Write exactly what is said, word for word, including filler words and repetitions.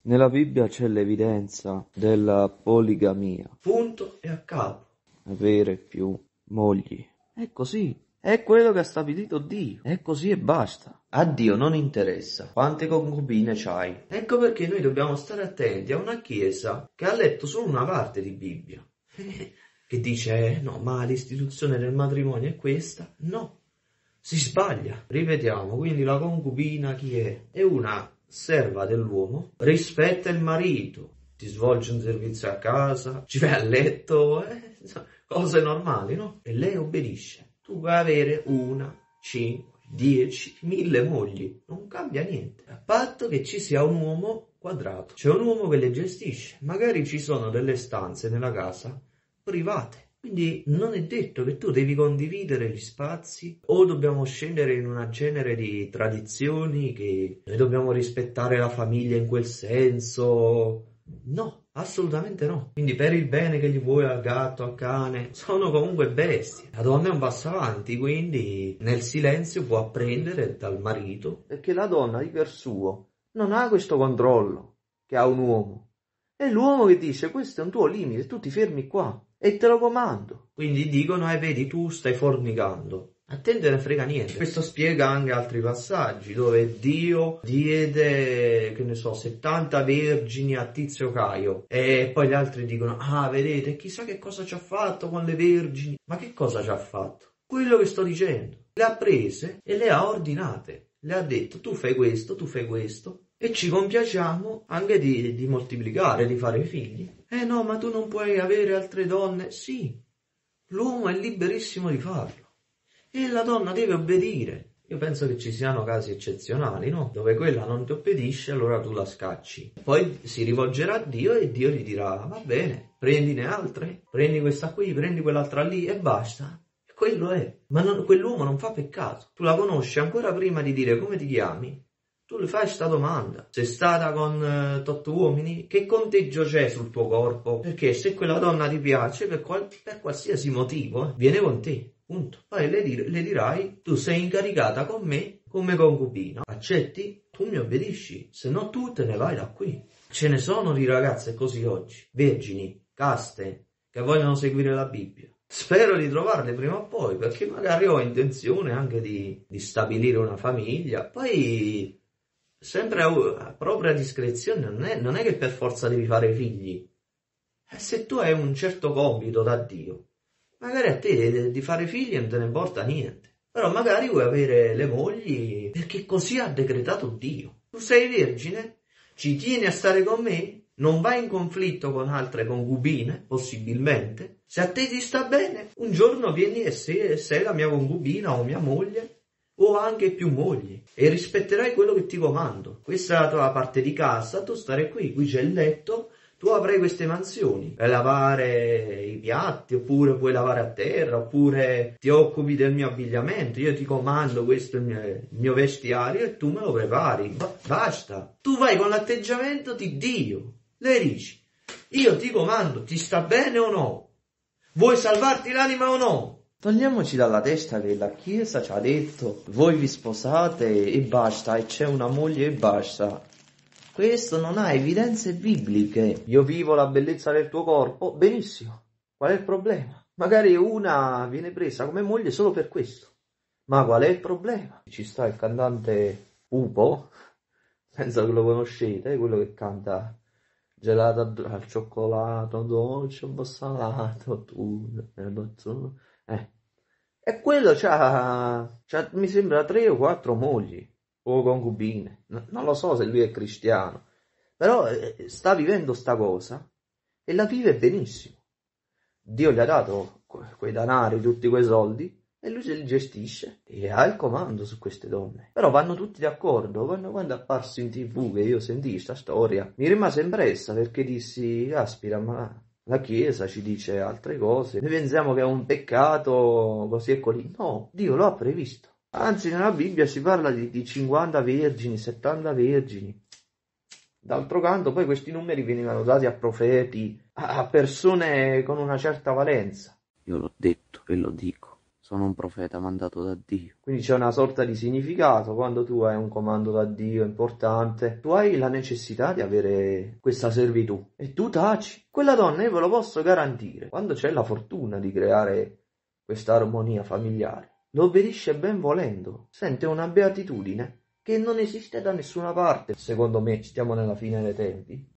Nella Bibbia c'è l'evidenza della poligamia. Punto e a capo. Avere più mogli. È così. È quello che ha stabilito Dio. È così e basta. A Dio non interessa quante concubine c'hai. Ecco perché noi dobbiamo stare attenti a una chiesa che ha letto solo una parte di Bibbia. Che dice, no, ma l'istituzione del matrimonio è questa? No. Si sbaglia. Ripetiamo, quindi la concubina chi è? È una serva dell'uomo, rispetta il marito, ti svolge un servizio a casa, ci vai a letto, eh? Cose normali, no? E lei obbedisce. Tu puoi avere una, cinque, dieci, mille mogli, non cambia niente. A patto che ci sia un uomo quadrato, c'è un uomo che le gestisce. Magari ci sono delle stanze nella casa private. Quindi non è detto che tu devi condividere gli spazi o dobbiamo scendere in una genere di tradizioni che noi dobbiamo rispettare la famiglia in quel senso. No, assolutamente no. Quindi per il bene che gli vuoi al gatto, al cane, sono comunque bestie. La donna è un passo avanti, quindi nel silenzio può apprendere dal marito. Perché la donna di per suo non ha questo controllo che ha un uomo. È l'uomo che dice questo è un tuo limite, tu ti fermi qua. E te lo comando. Quindi dicono, eh vedi, tu stai fornicando. A te ne frega niente. Questo spiega anche altri passaggi dove Dio diede, che ne so, settanta vergini a Tizio Caio. E poi gli altri dicono, ah, vedete, chissà che cosa ci ha fatto con le vergini. Ma che cosa ci ha fatto? Quello che sto dicendo. Le ha prese e le ha ordinate. Le ha detto, tu fai questo, tu fai questo. E ci compiacciamo anche di, di moltiplicare, di fare figli. Eh no, ma tu non puoi avere altre donne. Sì, l'uomo è liberissimo di farlo. E la donna deve obbedire. Io penso che ci siano casi eccezionali, no? Dove quella non ti obbedisce, allora tu la scacci. Poi si rivolgerà a Dio e Dio gli dirà, va bene, prendine altre, prendi questa qui, prendi quell'altra lì e basta. Quello è. Ma non, quell'uomo non fa peccato. Tu la conosci ancora prima di dire come ti chiami. Tu le fai sta domanda. Sei stata con uh, tot uomini? Che conteggio c'è sul tuo corpo? Perché se quella donna ti piace, per, qual- per qualsiasi motivo, eh, viene con te. Punto. Poi le, dir- le dirai, tu sei incaricata con me come concubina. Accetti? Tu mi obbedisci. Se no tu te ne vai da qui. Ce ne sono di ragazze così oggi. Vergini, caste, che vogliono seguire la Bibbia. Spero di trovarle prima o poi, perché magari ho intenzione anche di, di stabilire una famiglia. Poi... sempre a propria discrezione, non è, non è che per forza devi fare figli. E se tu hai un certo compito da Dio, magari a te di fare figli non te ne importa niente. Però magari vuoi avere le mogli perché così ha decretato Dio. Tu sei vergine, ci tieni a stare con me, non vai in conflitto con altre concubine, possibilmente. Se a te ti sta bene, un giorno vieni e sei, sei la mia concubina o mia moglie, o anche più mogli, e rispetterai quello che ti comando. Questa è la tua parte di casa, tu stare qui, qui c'è il letto, tu avrai queste mansioni, per lavare i piatti, oppure puoi lavare a terra, oppure ti occupi del mio abbigliamento, io ti comando questo è il mio, il mio vestiario e tu me lo prepari, ba- basta. Tu vai con l'atteggiamento di Dio, le dici, io ti comando, ti sta bene o no? Vuoi salvarti l'anima o no? Togliamoci dalla testa che la Chiesa ci ha detto voi vi sposate e basta, e c'è una moglie e basta. Questo non ha evidenze bibliche. Io vivo la bellezza del tuo corpo, benissimo. Qual è il problema? Magari una viene presa come moglie solo per questo. Ma qual è il problema? Ci sta il cantante Pupo, penso che lo conoscete, quello che canta gelato al cioccolato, dolce, un po' salato, tu, eh. E quello c'ha, c'ha, mi sembra, tre o quattro mogli o concubine. No, non lo so se lui è cristiano, però eh, sta vivendo sta cosa e la vive benissimo. Dio gli ha dato que- quei danari, tutti quei soldi, e lui se li gestisce e ha il comando su queste donne. Però vanno tutti d'accordo. Quando, quando è apparso in tv che io sentii sta storia, mi rimase impressa perché dissi, caspita, ma... la Chiesa ci dice altre cose, noi pensiamo che è un peccato così e così. No, Dio lo ha previsto. Anzi, nella Bibbia si parla di, di cinquanta vergini, settanta vergini. D'altro canto, poi questi numeri venivano dati a profeti, a, a persone con una certa valenza. Io l'ho detto e lo dico. sono un profeta mandato da Dio. Quindi c'è una sorta di significato quando tu hai un comando da Dio importante, tu hai la necessità di avere questa servitù e tu taci. Quella donna, io ve lo posso garantire, quando c'è la fortuna di creare questa armonia familiare, lo obbedisce ben volendo, sente una beatitudine che non esiste da nessuna parte. Secondo me stiamo nella fine dei tempi